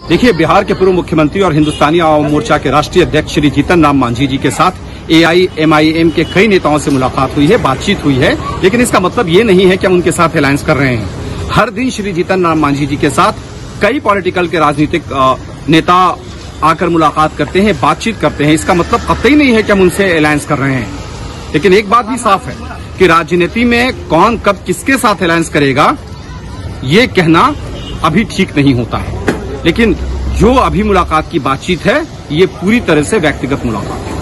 देखिए, बिहार के पूर्व मुख्यमंत्री और हिंदुस्तानी आवाम मोर्चा के राष्ट्रीय अध्यक्ष श्री जीतन राम मांझी जी के साथ AIMIM के कई नेताओं से मुलाकात हुई है, बातचीत हुई है, लेकिन इसका मतलब ये नहीं है कि हम उनके साथ अलायंस कर रहे हैं। हर दिन श्री जीतन राम मांझी जी के साथ कई पॉलिटिकल के राजनीतिक नेता आकर मुलाकात करते हैं, बातचीत करते हैं। इसका मतलब कतई नहीं है कि हम उनसे अलायंस कर रहे हैं। लेकिन एक बात भी साफ है कि राजनीति में कौन कब किसके साथ अलायंस करेगा, ये कहना अभी ठीक नहीं होता है। लेकिन जो अभी मुलाकात की बातचीत है, ये पूरी तरह से व्यक्तिगत मुलाकात है।